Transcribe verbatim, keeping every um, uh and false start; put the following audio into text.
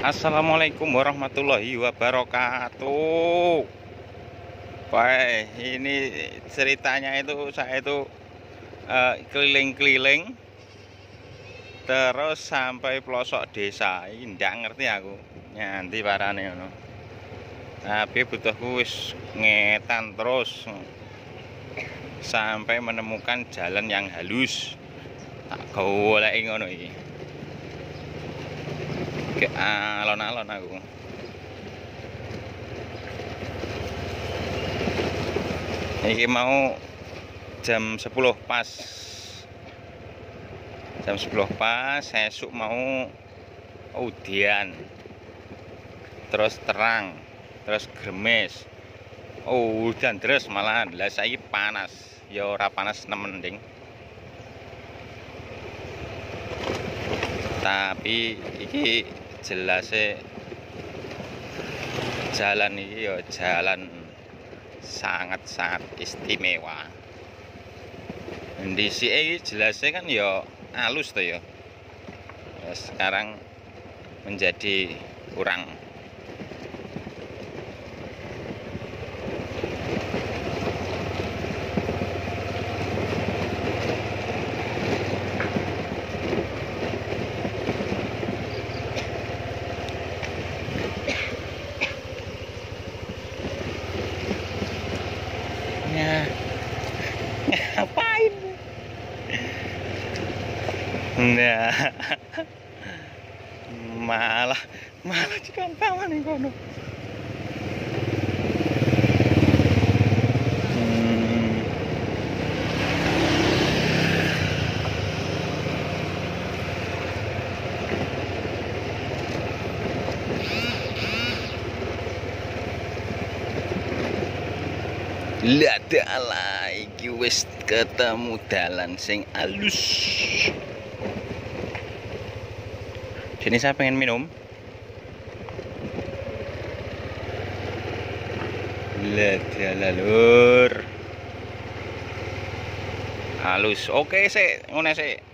Assalamualaikum warahmatullahi wabarakatuh. Baik, ini ceritanya itu saya itu eh, keliling-keliling terus sampai pelosok desa. Ini ndak ngerti aku nyanti parane ngono. Tapi butuhku wis ngetan terus sampai menemukan jalan yang halus. Tak goleki ngono iki. Ke alon-alon aku. Ini mau jam sepuluh pas. Jam sepuluh pas, esuk mau udian. Terus terang, terus gremes. Oh, udan terus malahan. Lah saiki panas. Ya ora panas nemen ding. Tapi iki jelasnya jalan ini ya jalan sangat-sangat istimewa. Di sini jelasnya kan ya halus tuh ya. Ya sekarang menjadi kurang. Ya, ngapain? Nah, malah malah dikampangan nih kono. Hmm. Lah dalah iki wis ketemu dalan sing alus. Sini saya pengen minum. Lah dalah lur. Halus. Oke sih, ngene sih.